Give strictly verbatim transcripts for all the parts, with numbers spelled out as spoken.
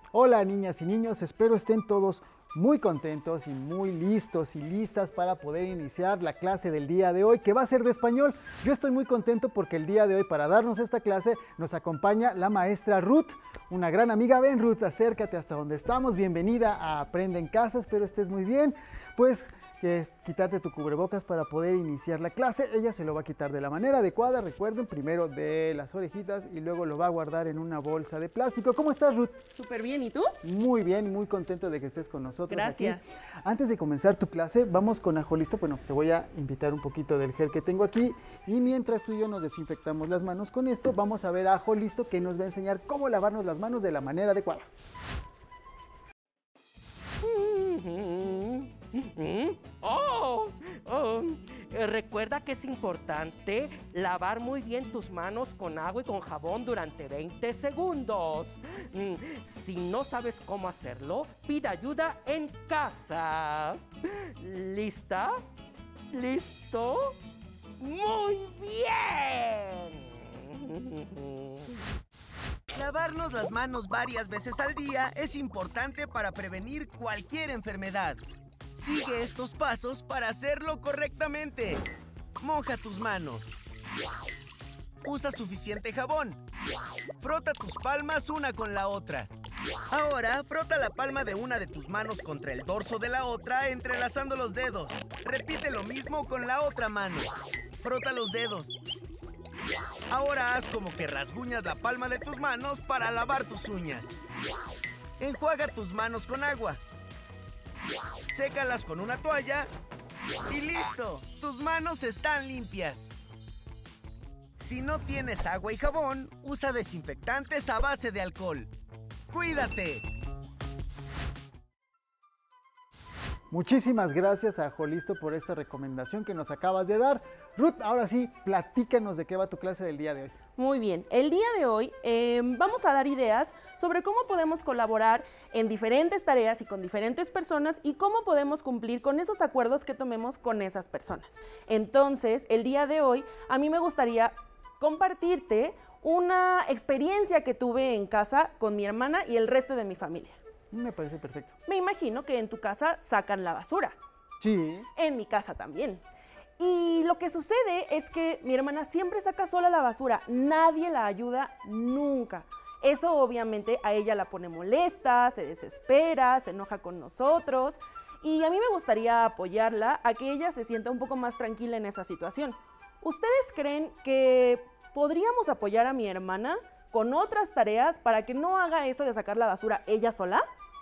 Hola niñas y niños, espero estén todos muy contentos y muy listos y listas para poder iniciar la clase del día de hoy, que va a ser de español. Yo estoy muy contento porque el día de hoy, para darnos esta clase, nos acompaña la maestra Ruth, una gran amiga. Ven Ruth, acércate hasta donde estamos. Bienvenida a Aprende en Casa, espero estés muy bien. Pues que es quitarte tu cubrebocas para poder iniciar la clase. Ella se lo va a quitar de la manera adecuada, recuerden, primero de las orejitas y luego lo va a guardar en una bolsa de plástico. ¿Cómo estás, Ruth? Súper bien, ¿y tú? Muy bien, muy contento de que estés con nosotros. Gracias. Aquí. Antes de comenzar tu clase, vamos con ajo listo. Bueno, te voy a invitar un poquito del gel que tengo aquí y mientras tú y yo nos desinfectamos las manos con esto, vamos a ver a ajo listo que nos va a enseñar cómo lavarnos las manos de la manera adecuada. Oh, oh, eh, recuerda que es importante lavar muy bien tus manos con agua y con jabón durante veinte segundos. Mm, Si no sabes cómo hacerlo, pide ayuda en casa. ¿Lista? ¿Listo? ¡Muy bien! Lavarnos las manos varias veces al día es importante para prevenir cualquier enfermedad. Sigue estos pasos para hacerlo correctamente. Moja tus manos. Usa suficiente jabón. Frota tus palmas una con la otra. Ahora, frota la palma de una de tus manos contra el dorso de la otra, entrelazando los dedos. Repite lo mismo con la otra mano. Frota los dedos. Ahora haz como que rasguñas la palma de tus manos para lavar tus uñas. Enjuaga tus manos con agua. Sécalas con una toalla y ¡listo! Tus manos están limpias. Si no tienes agua y jabón, usa desinfectantes a base de alcohol. ¡Cuídate! Muchísimas gracias a Ajo Listo por esta recomendación que nos acabas de dar. Ruth, ahora sí, platícanos de qué va tu clase del día de hoy. Muy bien, el día de hoy eh, vamos a dar ideas sobre cómo podemos colaborar en diferentes tareas y con diferentes personas y cómo podemos cumplir con esos acuerdos que tomemos con esas personas. Entonces, el día de hoy a mí me gustaría compartirte una experiencia que tuve en casa con mi hermana y el resto de mi familia. Me parece perfecto. Me imagino que en tu casa sacan la basura. Sí. En mi casa también. Y lo que sucede es que mi hermana siempre saca sola la basura. Nadie la ayuda nunca. Eso obviamente a ella la pone molesta, se desespera, se enoja con nosotros. Y a mí me gustaría apoyarla a que ella se sienta un poco más tranquila en esa situación. ¿Ustedes creen que podríamos apoyar a mi hermana con otras tareas para que no haga eso de sacar la basura ella sola?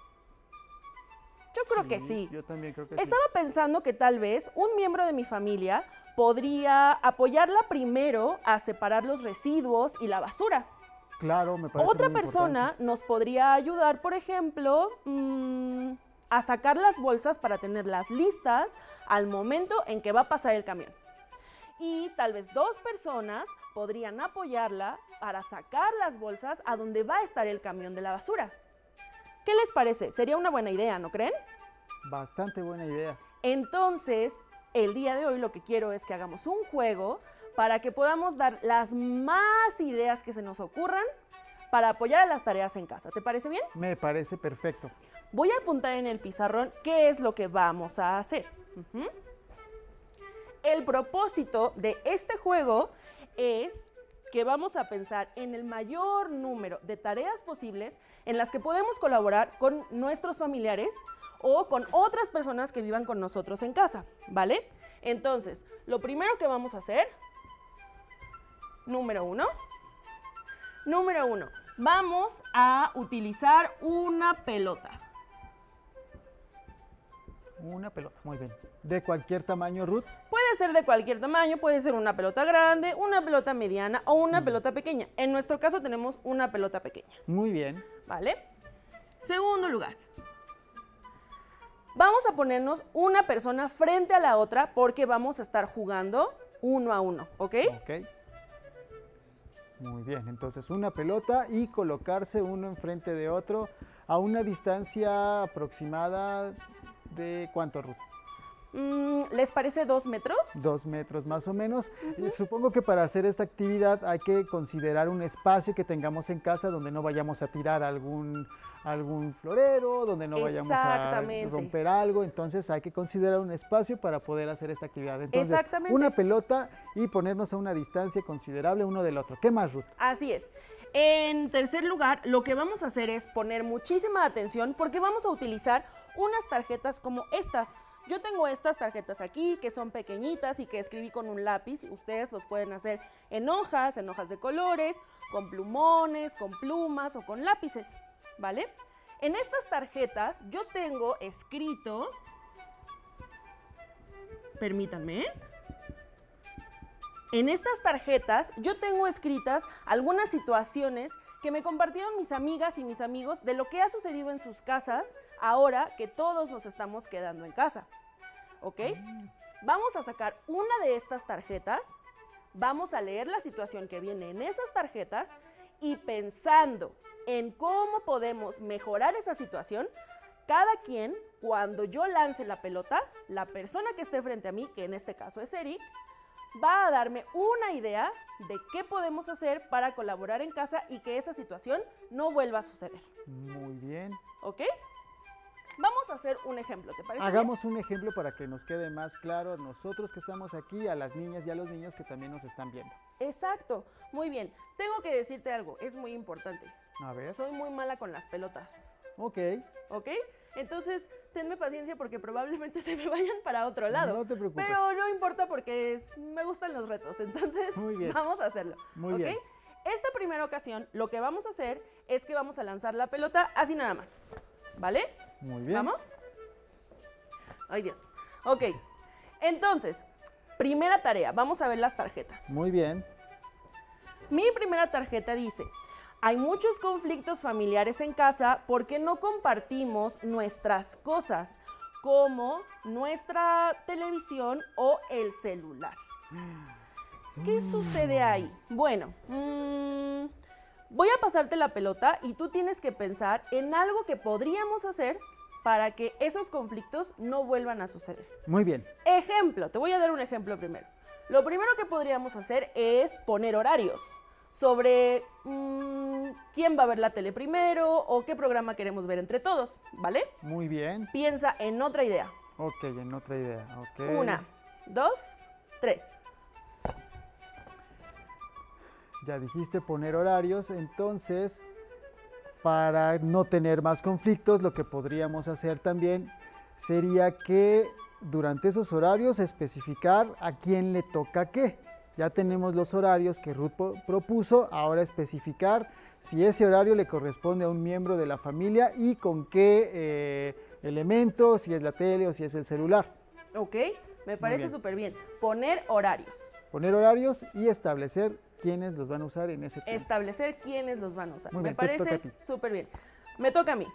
Yo creo Sí, que sí. Yo también creo que Estaba sí. pensando que tal vez un miembro de mi familia podría apoyarla primero a separar los residuos y la basura. Claro, me parece Otra muy persona importante. nos podría ayudar, por ejemplo, mmm, a sacar las bolsas para tenerlas listas al momento en que va a pasar el camión. Y tal vez dos personas podrían apoyarla para sacar las bolsas a donde va a estar el camión de la basura. ¿Qué les parece? Sería una buena idea, ¿no creen? Bastante buena idea. Entonces, el día de hoy lo que quiero es que hagamos un juego para que podamos dar las más ideas que se nos ocurran para apoyar a las tareas en casa. ¿Te parece bien? Me parece perfecto. Voy a apuntar en el pizarrón qué es lo que vamos a hacer. Uh-huh. El propósito de este juego es que vamos a pensar en el mayor número de tareas posibles en las que podemos colaborar con nuestros familiares o con otras personas que vivan con nosotros en casa, ¿vale? Entonces, lo primero que vamos a hacer, número uno, número uno, vamos a utilizar una pelota. Una pelota, muy bien. ¿De cualquier tamaño, Ruth? Puede ser de cualquier tamaño, puede ser una pelota grande, una pelota mediana o una mm. pelota pequeña. En nuestro caso tenemos una pelota pequeña. Muy bien. ¿Vale? Segundo lugar. Vamos a ponernos una persona frente a la otra porque vamos a estar jugando uno a uno, ¿ok? Ok. Muy bien, entonces una pelota y colocarse uno enfrente de otro a una distancia aproximada de ¿cuánto, Ruth? Mm, ¿Les parece dos metros? Dos metros más o menos. Y supongo que para hacer esta actividad hay que considerar un espacio que tengamos en casa donde no vayamos a tirar algún, algún florero, donde no vayamos a Exactamente. romper algo. Entonces hay que considerar un espacio para poder hacer esta actividad. Entonces, Exactamente. una pelota y ponernos a una distancia considerable uno del otro. ¿Qué más, Ruth? Así es. En tercer lugar, lo que vamos a hacer es poner muchísima atención porque vamos a utilizar unas tarjetas como estas. Yo tengo estas tarjetas aquí que son pequeñitas y que escribí con un lápiz. Ustedes los pueden hacer en hojas, en hojas de colores, con plumones, con plumas o con lápices, ¿vale? En estas tarjetas yo tengo escrito, permítanme, ¿eh? En estas tarjetas yo tengo escritas algunas situaciones que me compartieron mis amigas y mis amigos de lo que ha sucedido en sus casas ahora que todos nos estamos quedando en casa. ¿Ok? Vamos a sacar una de estas tarjetas, vamos a leer la situación que viene en esas tarjetas y pensando en cómo podemos mejorar esa situación, cada quien, cuando yo lance la pelota, la persona que esté frente a mí, que en este caso es Eric, va a darme una idea de qué podemos hacer para colaborar en casa y que esa situación no vuelva a suceder. Muy bien. ¿Ok? Vamos a hacer un ejemplo, ¿te parece? Hagamos un ejemplo para que nos quede más claro a nosotros que estamos aquí, a las niñas y a los niños que también nos están viendo. Bien? Exacto. Muy bien. Tengo que decirte algo, es muy importante. A ver. Soy muy mala con las pelotas. Ok. ¿Ok? Entonces, tenme paciencia porque probablemente se me vayan para otro lado. No te preocupes. Pero no importa porque es- me gustan los retos, entonces Muy bien. vamos a hacerlo. Muy ¿ok? bien. Esta primera ocasión, lo que vamos a hacer es que vamos a lanzar la pelota así nada más. ¿Vale? Muy bien. ¿Vamos? Ay, Dios. Ok. Entonces, primera tarea. Vamos a ver las tarjetas. Muy bien. Mi primera tarjeta dice, hay muchos conflictos familiares en casa porque no compartimos nuestras cosas, como nuestra televisión o el celular. ¿Qué sucede ahí? Bueno, mmm, voy a pasarte la pelota y tú tienes que pensar en algo que podríamos hacer para que esos conflictos no vuelvan a suceder. Muy bien. Ejemplo, te voy a dar un ejemplo primero. Lo primero que podríamos hacer es poner horarios sobre mmm, quién va a ver la tele primero o qué programa queremos ver entre todos, ¿vale? Muy bien. Piensa en otra idea. Ok, en otra idea. Ok. Una, dos, tres. Ya dijiste poner horarios, entonces para no tener más conflictos, lo que podríamos hacer también sería que durante esos horarios especificar a quién le toca qué. Ya tenemos los horarios que Ruth po- propuso, ahora especificar si ese horario le corresponde a un miembro de la familia y con qué eh, elemento, si es la tele o si es el celular. ¿Ok? Me parece bien. súper bien. Poner horarios. Poner horarios y establecer quiénes los van a usar en ese tiempo. Establecer quiénes los van a usar. Muy Me bien, te toca a parece ti. súper bien. Me toca a mí.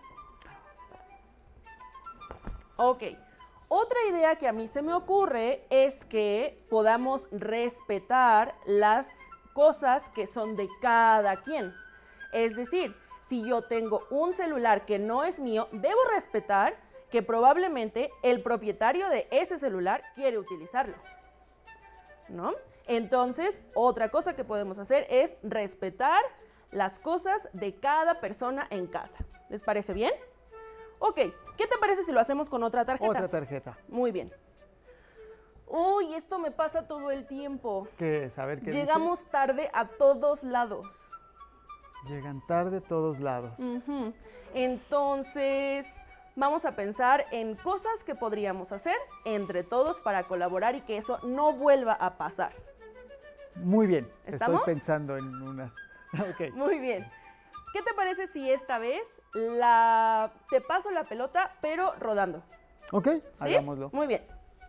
Ok. Otra idea que a mí se me ocurre es que podamos respetar las cosas que son de cada quien. Es decir, si yo tengo un celular que no es mío, debo respetar que probablemente el propietario de ese celular quiere utilizarlo, ¿no? Entonces, otra cosa que podemos hacer es respetar las cosas de cada persona en casa. ¿Les parece bien? Ok, ¿qué te parece si lo hacemos con otra tarjeta? Otra tarjeta. Muy bien. Uy, esto me pasa todo el tiempo. ¿Qué es? A ver qué Llegamos tarde a todos lados. dice. Llegan tarde todos lados. Ujú. Entonces, vamos a pensar en cosas que podríamos hacer entre todos para colaborar y que eso no vuelva a pasar. Muy bien. ¿Estamos? Estoy pensando en unas. Ok. Muy bien. ¿Qué te parece si esta vez la te paso la pelota, pero rodando? Ok, ¿Sí? hagámoslo. Muy bien.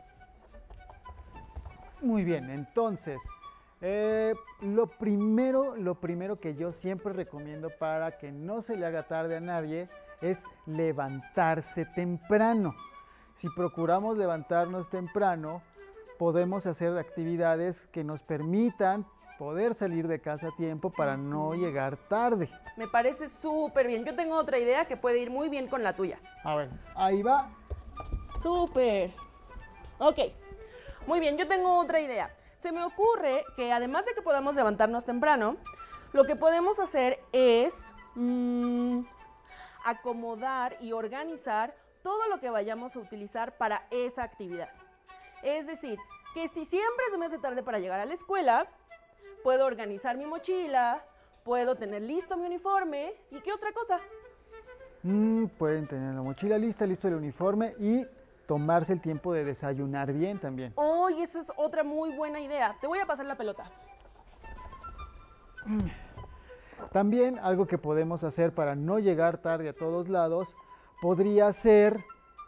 Muy bien, entonces, eh, lo primero, lo primero que yo siempre recomiendo para que no se le haga tarde a nadie es levantarse temprano. Si procuramos levantarnos temprano, podemos hacer actividades que nos permitan poder salir de casa a tiempo para no llegar tarde. Me parece súper bien. Yo tengo otra idea que puede ir muy bien con la tuya. A ver, ahí va. Súper. Ok, muy bien, yo tengo otra idea. Se me ocurre que además de que podamos levantarnos temprano, lo que podemos hacer es mmm, acomodar y organizar todo lo que vayamos a utilizar para esa actividad. Es decir, que si siempre se me hace tarde para llegar a la escuela, puedo organizar mi mochila, puedo tener listo mi uniforme, ¿y qué otra cosa? Mm, pueden tener la mochila lista, listo el uniforme y tomarse el tiempo de desayunar bien también. Oh, y eso es otra muy buena idea. Te voy a pasar la pelota. También algo que podemos hacer para no llegar tarde a todos lados podría ser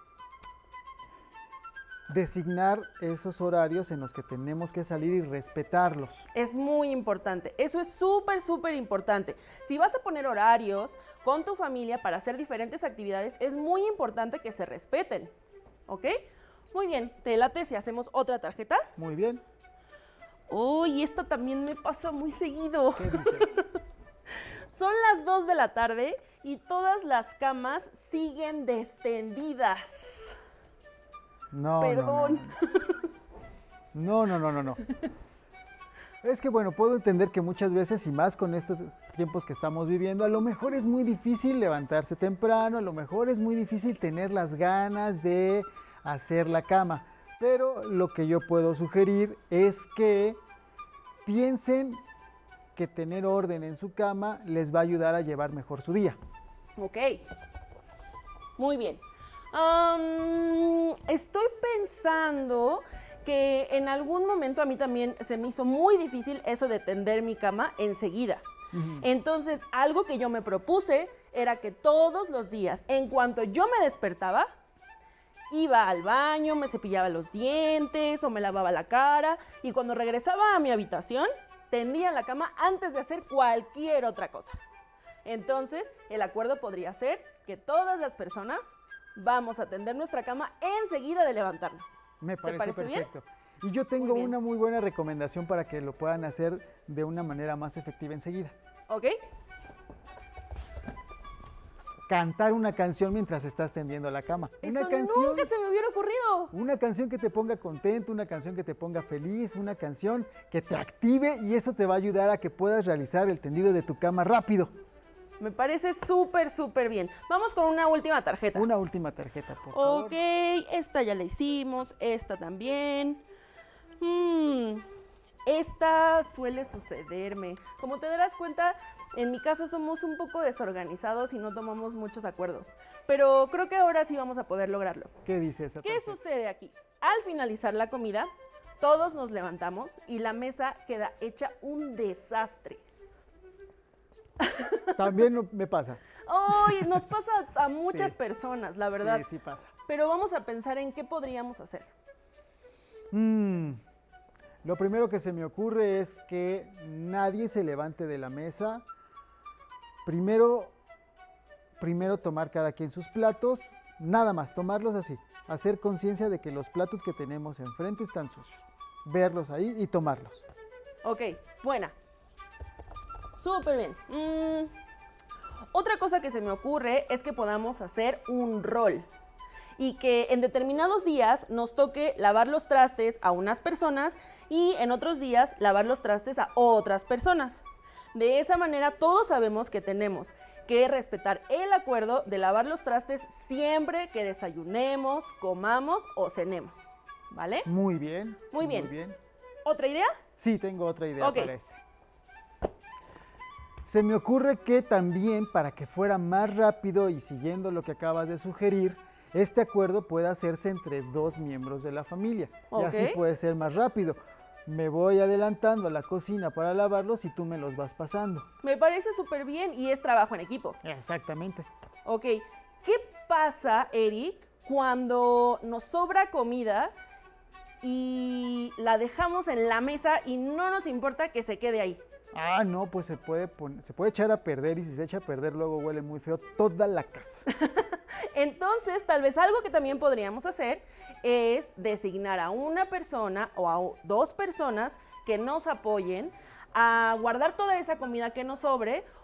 designar esos horarios en los que tenemos que salir y respetarlos. Es muy importante, eso es súper, súper importante. Si vas a poner horarios con tu familia para hacer diferentes actividades, es muy importante que se respeten, ¿ok? Muy bien, ¿te late si hacemos otra tarjeta? Muy bien. Uy, esta también me pasa muy seguido. ¿Qué dice? Son las dos de la tarde y todas las camas siguen destendidas. No, Perdón. No, no, no, no, no. Es que bueno, puedo entender que muchas veces, y más con estos tiempos que estamos viviendo, a lo mejor es muy difícil levantarse temprano, a lo mejor es muy difícil tener las ganas de hacer la cama. Pero lo que yo puedo sugerir es que piensen que tener orden en su cama les va a ayudar a llevar mejor su día. Ok, muy bien. Um, estoy pensando que en algún momento a mí también se me hizo muy difícil eso de tender mi cama enseguida. Uh-huh. Entonces, algo que yo me propuse era que todos los días, en cuanto yo me despertaba, iba al baño, me cepillaba los dientes o me lavaba la cara y cuando regresaba a mi habitación, tendía la cama antes de hacer cualquier otra cosa. Entonces, el acuerdo podría ser que todas las personas vamos a tender nuestra cama enseguida de levantarnos. Me parece, parece perfecto. Bien? Y yo tengo una muy buena recomendación para que lo puedan hacer de una manera más efectiva enseguida. ¿Ok? Cantar una canción mientras estás tendiendo la cama. Eso una canción, nunca se me hubiera ocurrido. Una canción que te ponga contento, una canción que te ponga feliz, una canción que te active y eso te va a ayudar a que puedas realizar el tendido de tu cama rápido. Me parece súper, súper bien. Vamos con una última tarjeta. Una última tarjeta, por favor. Ok, esta ya la hicimos, esta también. Hmm, esta suele sucederme. Como te darás cuenta, en mi casa somos un poco desorganizados y no tomamos muchos acuerdos. Pero creo que ahora sí vamos a poder lograrlo. ¿Qué dice esa tarjeta? ¿Qué sucede aquí? Al finalizar la comida, todos nos levantamos y la mesa queda hecha un desastre. También me pasa. Ay, nos pasa a muchas Sí. personas, la verdad. Sí, sí pasa. Pero vamos a pensar en qué podríamos hacer. Mm, lo primero que se me ocurre es que nadie se levante de la mesa. Primero, primero tomar cada quien sus platos, nada más, tomarlos así. Hacer conciencia de que los platos que tenemos enfrente están sucios. Verlos ahí y tomarlos. Ok, buena. Súper bien. Mm, otra cosa que se me ocurre es que podamos hacer un rol y que en determinados días nos toque lavar los trastes a unas personas y en otros días lavar los trastes a otras personas. De esa manera todos sabemos que tenemos que respetar el acuerdo de lavar los trastes siempre que desayunemos, comamos o cenemos. ¿Vale? Muy bien. Muy bien. Muy bien. ¿Otra idea? Sí, tengo otra idea Ok. para este. Se me ocurre que también, para que fuera más rápido y siguiendo lo que acabas de sugerir, este acuerdo puede hacerse entre dos miembros de la familia. Ok. Y así puede ser más rápido. Me voy adelantando a la cocina para lavarlos y tú me los vas pasando. Me parece súper bien y es trabajo en equipo. Exactamente. Ok, ¿qué pasa, Eric, cuando nos sobra comida y la dejamos en la mesa y no nos importa que se quede ahí? Ah, no, pues se puede, pon- se puede echar a perder y si se echa a perder luego huele muy feo toda la casa. Entonces, tal vez algo que también podríamos hacer es designar a una persona o a o- dos personas que nos apoyen a guardar toda esa comida que nos sobre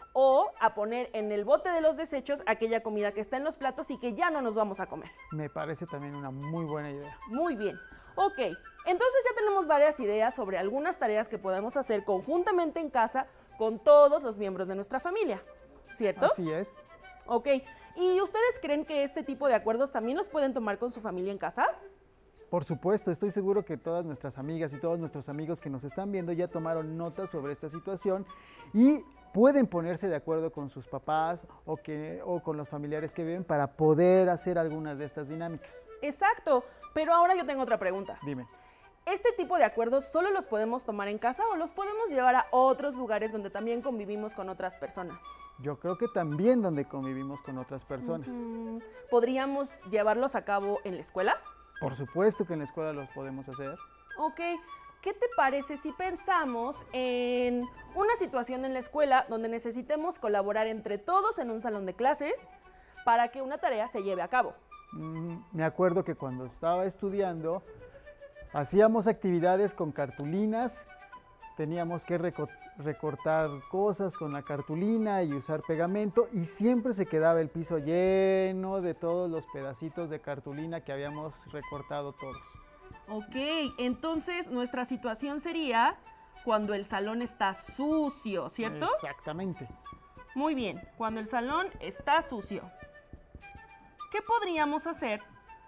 o a poner en el bote de los desechos aquella comida que está en los platos y que ya no nos vamos a comer. Me parece también una muy buena idea. Muy bien. Ok, entonces ya tenemos varias ideas sobre algunas tareas que podemos hacer conjuntamente en casa con todos los miembros de nuestra familia, ¿cierto? Así es. Ok, ¿y ustedes creen que este tipo de acuerdos también los pueden tomar con su familia en casa? Por supuesto, estoy seguro que todas nuestras amigas y todos nuestros amigos que nos están viendo ya tomaron nota sobre esta situación y pueden ponerse de acuerdo con sus papás o, que, o con los familiares que viven para poder hacer algunas de estas dinámicas. Exacto, pero ahora yo tengo otra pregunta. Dime. ¿Este tipo de acuerdos solo los podemos tomar en casa o los podemos llevar a otros lugares donde también convivimos con otras personas? Yo creo que también donde convivimos con otras personas. Mm, ¿podríamos llevarlos a cabo en la escuela? Por supuesto que en la escuela los podemos hacer. Ok, ¿qué te parece si pensamos en una situación en la escuela donde necesitemos colaborar entre todos en un salón de clases para que una tarea se lleve a cabo? Mm, me acuerdo que cuando estaba estudiando hacíamos actividades con cartulinas, teníamos que reco- recortar cosas con la cartulina y usar pegamento y siempre se quedaba el piso lleno de todos los pedacitos de cartulina que habíamos recortado todos. Ok, entonces nuestra situación sería cuando el salón está sucio, ¿cierto? Exactamente. Muy bien, cuando el salón está sucio. ¿Qué podríamos hacer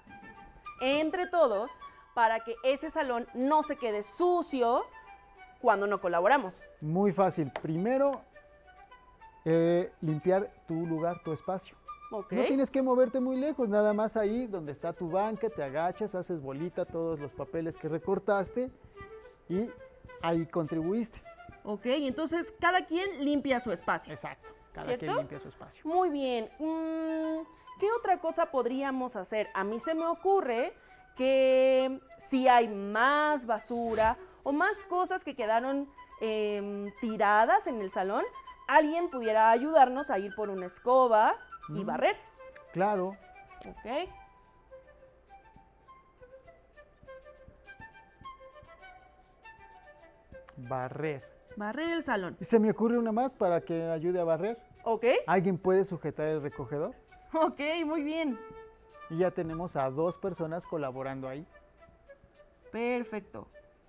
entre todos para que ese salón no se quede sucio cuando no colaboramos? Muy fácil. Primero, eh, limpiar tu lugar, tu espacio. Ok. No tienes que moverte muy lejos, nada más ahí donde está tu banca, te agachas, haces bolita todos los papeles que recortaste y ahí contribuiste. Ok, entonces cada quien limpia su espacio. Exacto, cada ¿Cierto? quien limpia su espacio. Muy bien. Mm, ¿qué otra cosa podríamos hacer? A mí se me ocurre que si hay más basura o más cosas que quedaron eh, tiradas en el salón, alguien pudiera ayudarnos a ir por una escoba y Mm. barrer. Claro, Ok. barrer. Barrer el salón. Y se me ocurre una más para que ayude a barrer. Ok. ¿Alguien puede sujetar el recogedor? Ok, muy bien. Y ya tenemos a dos personas colaborando ahí. Perfecto.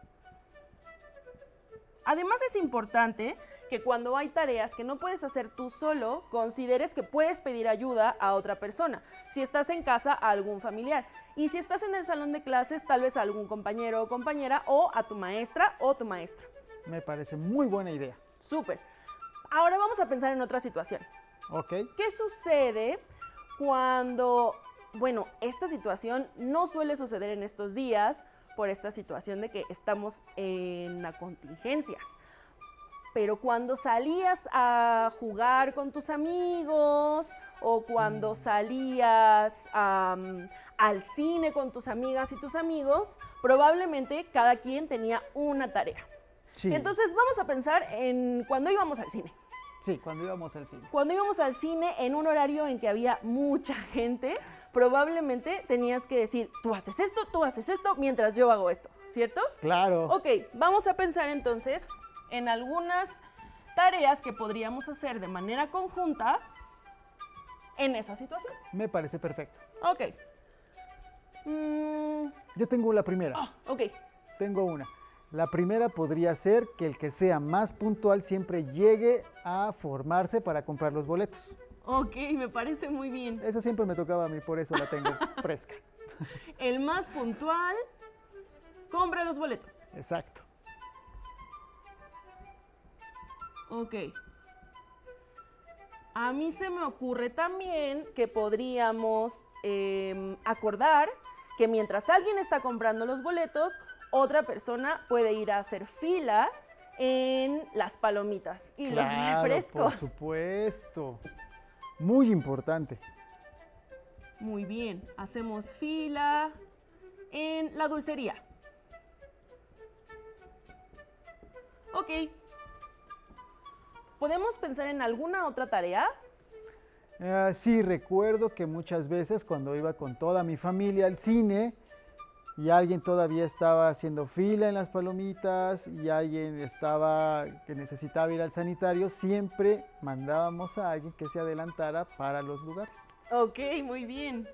Además es importante que cuando hay tareas que no puedes hacer tú solo, consideres que puedes pedir ayuda a otra persona. Si estás en casa, a algún familiar. Y si estás en el salón de clases, tal vez a algún compañero o compañera o a tu maestra o tu maestro. Me parece muy buena idea. Súper. Ahora vamos a pensar en otra situación. ¿Ok? ¿Qué sucede cuando, bueno, esta situación no suele suceder en estos días por esta situación de que estamos en la contingencia? Pero cuando salías a jugar con tus amigos o cuando salías um, al cine con tus amigas y tus amigos, probablemente cada quien tenía una tarea. Sí. Entonces vamos a pensar en cuando íbamos al cine. Sí, cuando íbamos al cine. Cuando íbamos al cine en un horario en que había mucha gente, probablemente tenías que decir, tú haces esto, tú haces esto, mientras yo hago esto, ¿cierto? Claro. Ok, vamos a pensar entonces en algunas tareas que podríamos hacer de manera conjunta en esa situación. Me parece perfecto. Ok. Mm, Yo tengo la primera. ah, ok. Tengo una. La primera podría ser que el que sea más puntual siempre llegue a formarse para comprar los boletos. Ok, me parece muy bien. Eso siempre me tocaba a mí, por eso la tengo fresca. El más puntual compra los boletos. Exacto. Ok. A mí se me ocurre también que podríamos eh, acordar que mientras alguien está comprando los boletos, otra persona puede ir a hacer fila en las palomitas y los Claro, refrescos. por supuesto. Muy importante. Muy bien, hacemos fila en la dulcería. Ok. ¿Podemos pensar en alguna otra tarea? Ah, sí, recuerdo que muchas veces cuando iba con toda mi familia al cine, y alguien todavía estaba haciendo fila en las palomitas y alguien estaba que necesitaba ir al sanitario, siempre mandábamos a alguien que se adelantara para los lugares. Ok, muy bien.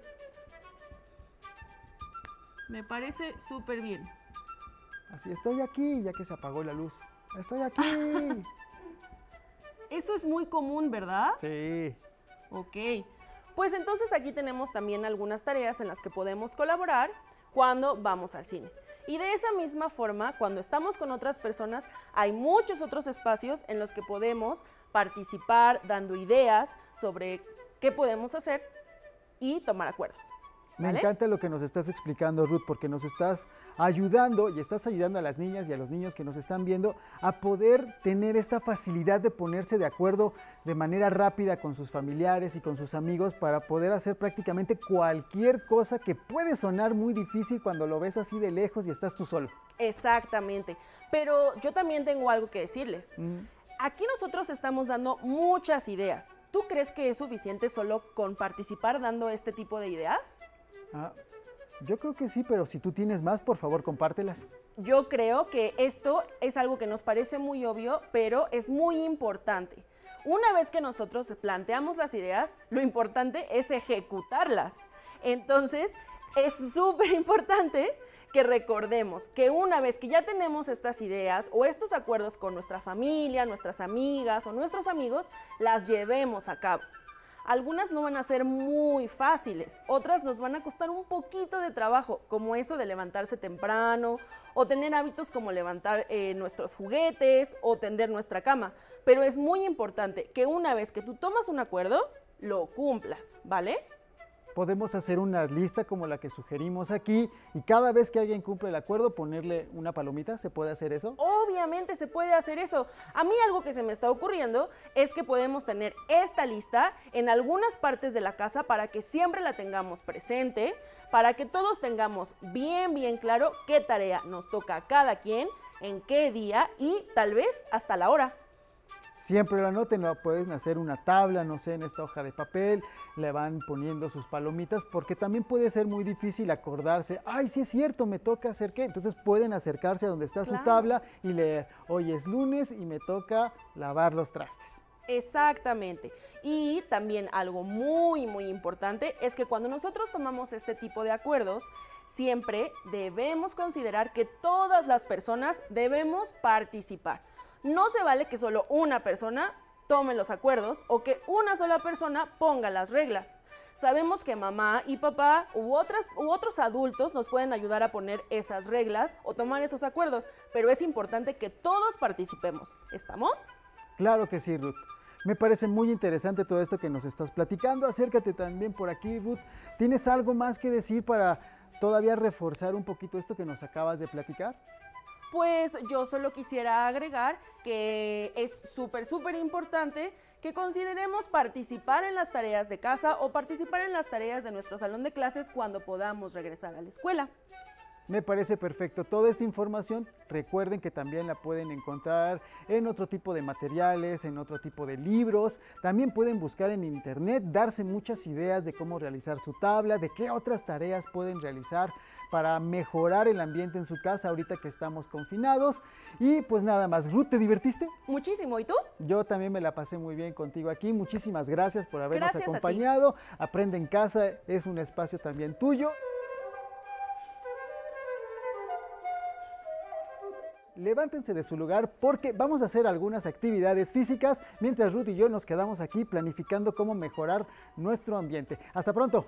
Me parece súper bien. Así, estoy aquí, ya que se apagó la luz. Estoy aquí. Eso es muy común, ¿verdad? Sí. Ok. Pues entonces aquí tenemos también algunas tareas en las que podemos colaborar cuando vamos al cine. Y de esa misma forma, cuando estamos con otras personas, hay muchos otros espacios en los que podemos participar dando ideas sobre qué podemos hacer y tomar acuerdos. Me ¿Vale? encanta lo que nos estás explicando, Ruth, porque nos estás ayudando y estás ayudando a las niñas y a los niños que nos están viendo a poder tener esta facilidad de ponerse de acuerdo de manera rápida con sus familiares y con sus amigos para poder hacer prácticamente cualquier cosa que puede sonar muy difícil cuando lo ves así de lejos y estás tú solo. Exactamente. Pero yo también tengo algo que decirles. Mm. Aquí nosotros estamos dando muchas ideas. ¿Tú crees que es suficiente solo con participar dando este tipo de ideas? Ah, yo creo que sí, pero si tú tienes más, por favor, compártelas. Yo creo que esto es algo que nos parece muy obvio, pero es muy importante. Una vez que nosotros planteamos las ideas, lo importante es ejecutarlas. Entonces, es súper importante que recordemos que una vez que ya tenemos estas ideas o estos acuerdos con nuestra familia, nuestras amigas o nuestros amigos, las llevemos a cabo. Algunas no van a ser muy fáciles, otras nos van a costar un poquito de trabajo, como eso de levantarse temprano o tener hábitos como levantar eh, nuestros juguetes o tender nuestra cama. Pero es muy importante que una vez que tú tomas un acuerdo, lo cumplas, ¿vale? Podemos hacer una lista como la que sugerimos aquí y cada vez que alguien cumple el acuerdo ponerle una palomita. ¿Se puede hacer eso? Obviamente se puede hacer eso. A mí algo que se me está ocurriendo es que podemos tener esta lista en algunas partes de la casa para que siempre la tengamos presente, para que todos tengamos bien, bien claro qué tarea nos toca a cada quien, en qué día y tal vez hasta la hora. Siempre lo anoten, lo pueden hacer una tabla, no sé, en esta hoja de papel, le van poniendo sus palomitas, porque también puede ser muy difícil acordarse, ay, sí es cierto, me toca hacer qué. Entonces pueden acercarse a donde está Claro. su tabla y leer, hoy es lunes y me toca lavar los trastes. Exactamente. Y también algo muy, muy importante es que cuando nosotros tomamos este tipo de acuerdos, siempre debemos considerar que todas las personas debemos participar. No se vale que solo una persona tome los acuerdos o que una sola persona ponga las reglas. Sabemos que mamá y papá u, otras, u otros adultos nos pueden ayudar a poner esas reglas o tomar esos acuerdos, pero es importante que todos participemos. ¿Estamos? Claro que sí, Ruth. Me parece muy interesante todo esto que nos estás platicando. Acércate también por aquí, Ruth. ¿Tienes algo más que decir para todavía reforzar un poquito esto que nos acabas de platicar? Pues yo solo quisiera agregar que es súper, súper importante que consideremos participar en las tareas de casa o participar en las tareas de nuestro salón de clases cuando podamos regresar a la escuela. Me parece perfecto. Toda esta información, recuerden que también la pueden encontrar en otro tipo de materiales, en otro tipo de libros. También pueden buscar en internet, darse muchas ideas de cómo realizar su tabla, de qué otras tareas pueden realizar para mejorar el ambiente en su casa ahorita que estamos confinados. Y pues nada más. Ruth, ¿te divertiste? Muchísimo. ¿Y tú? Yo también me la pasé muy bien contigo aquí. Muchísimas gracias por habernos Gracias a ti. acompañado. Aprende en casa, es un espacio también tuyo. Levántense de su lugar porque vamos a hacer algunas actividades físicas mientras Ruth y yo nos quedamos aquí planificando cómo mejorar nuestro ambiente. Hasta pronto.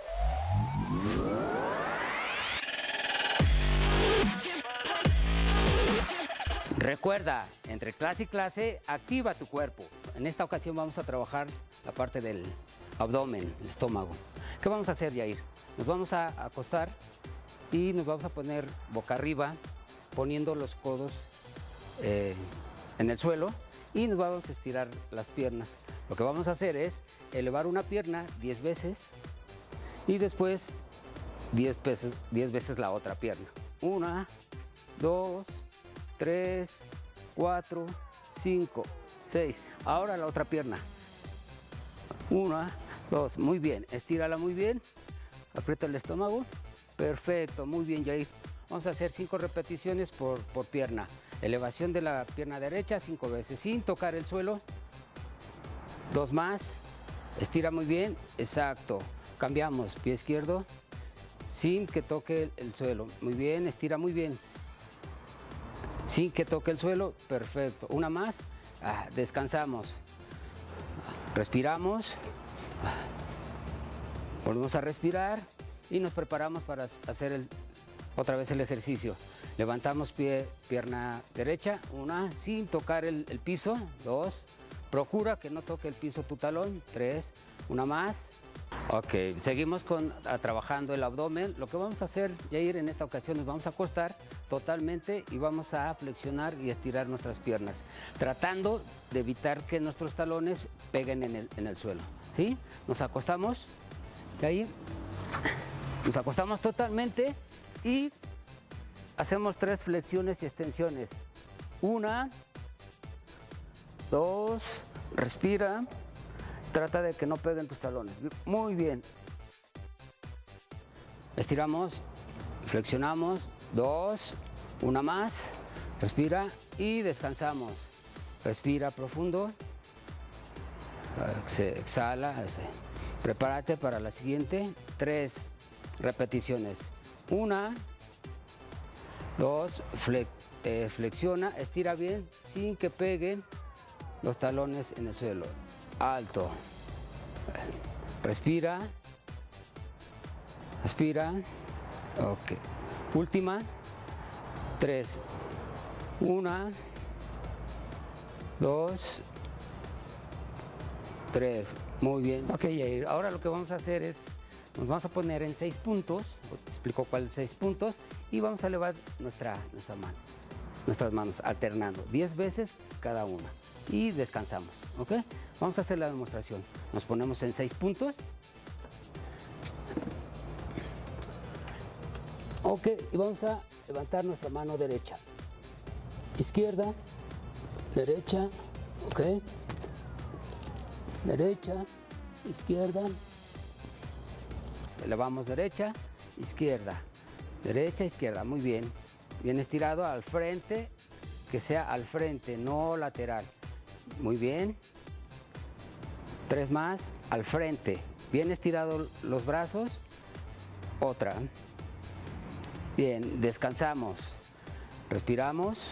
Recuerda, entre clase y clase, activa tu cuerpo. En esta ocasión vamos a trabajar la parte del abdomen, el estómago. ¿Qué vamos a hacer, Yair? Nos vamos a acostar y nos vamos a poner boca arriba, poniendo los codos eh, en el suelo y nos vamos a estirar las piernas. Lo que vamos a hacer es elevar una pierna diez veces y después diez veces, diez veces la otra pierna. Una, dos, tres, cuatro, cinco, seis. Ahora la otra pierna. Una, dos. Muy bien. Estírala muy bien. Aprieta el estómago. Perfecto, muy bien, Yair. Vamos a hacer cinco repeticiones por, por pierna. Elevación de la pierna derecha, cinco veces, sin tocar el suelo. Dos más. Estira muy bien, exacto. Cambiamos, pie izquierdo, sin que toque el, el suelo. Muy bien, estira muy bien. Sin que toque el suelo, perfecto. Una más, ah, descansamos. Respiramos. Volvemos a respirar y nos preparamos para hacer el, otra vez el ejercicio. Levantamos pie, pierna derecha, una, sin tocar el, el piso, dos. Procura que no toque el piso tu talón, tres. Una más. Ok, seguimos con, a, trabajando el abdomen. Lo que vamos a hacer, Yair, en esta ocasión nos vamos a acostar totalmente y vamos a flexionar y estirar nuestras piernas, tratando de evitar que nuestros talones peguen en el, en el suelo. ¿Sí? Nos acostamos, Yair, nos acostamos totalmente y hacemos tres flexiones y extensiones. Una, dos, respira. Trata de que no peguen tus talones. Muy bien. Estiramos, flexionamos, dos, una más, respira y descansamos. Respira profundo, exhala, prepárate para la siguiente, tres repeticiones. Una, dos, flex, eh, flexiona, estira bien sin que peguen los talones en el suelo. Alto. Respira. Respira. Ok. Última. Tres. Una. Dos. Tres. Muy bien. Ok, Yair. Ahora lo que vamos a hacer es, nos vamos a poner en seis puntos. Te explico cuáles seis puntos. Y vamos a elevar nuestra, nuestra mano. Nuestras manos alternando. Diez veces cada una. Y descansamos. ¿Ok? Vamos a hacer la demostración. Nos ponemos en seis puntos. Ok, y vamos a levantar nuestra mano derecha. Izquierda, derecha, ok. Derecha, izquierda. Elevamos derecha, izquierda. Derecha, izquierda, muy bien. Bien estirado al frente, que sea al frente, no lateral. Muy bien. Tres más, al frente. Bien estirado los brazos. Otra. Bien, descansamos. Respiramos.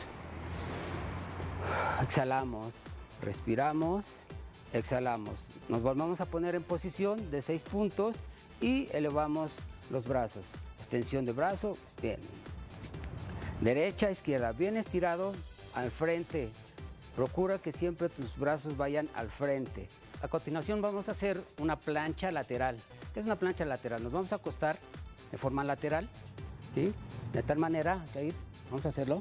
Exhalamos. Respiramos. Exhalamos. Nos volvemos a poner en posición de seis puntos y elevamos los brazos. Extensión de brazo. Bien. Derecha, izquierda. Bien estirado al frente. Procura que siempre tus brazos vayan al frente. A continuación vamos a hacer una plancha lateral. ¿Qué es una plancha lateral? Nos vamos a acostar de forma lateral, ¿sí? De tal manera, Jair, vamos a hacerlo.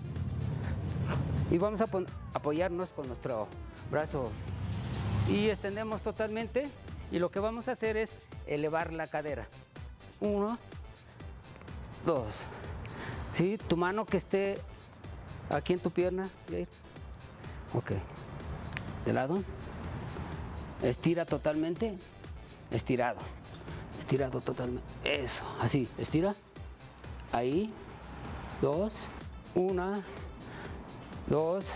Y vamos a apoyarnos con nuestro brazo. Y extendemos totalmente. Y lo que vamos a hacer es elevar la cadera. Uno, dos. ¿Sí? Tu mano que esté aquí en tu pierna, Jair. Ok. De lado. Estira totalmente. Estirado. Estirado totalmente. Eso. Así. Estira. Ahí. Dos. Una. Dos.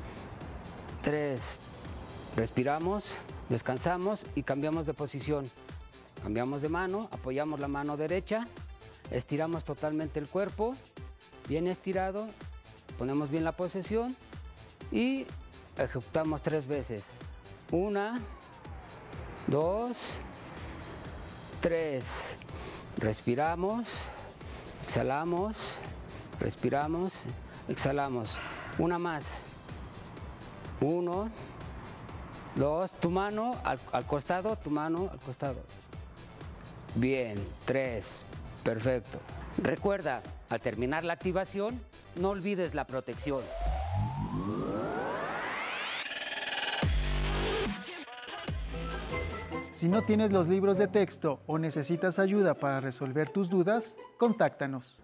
Tres. Respiramos. Descansamos y cambiamos de posición. Cambiamos de mano. Apoyamos la mano derecha. Estiramos totalmente el cuerpo. Bien estirado. Ponemos bien la posición. Y ejecutamos tres veces. Una, dos, tres. Respiramos, exhalamos, respiramos, exhalamos. Una más. Uno, dos. Tu mano al, al costado, tu mano al costado. Bien, tres. Perfecto. Recuerda, al terminar la activación, no olvides la protección. Si no tienes los libros de texto o necesitas ayuda para resolver tus dudas, contáctanos.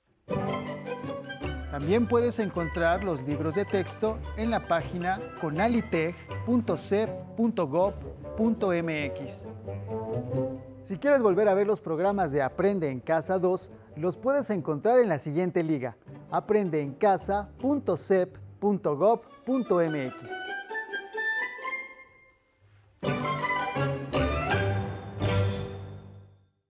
También puedes encontrar los libros de texto en la página conalitech punto cep punto gob punto mx. Si quieres volver a ver los programas de Aprende en Casa dos, los puedes encontrar en la siguiente liga: aprende en casa punto cep punto gob punto mx.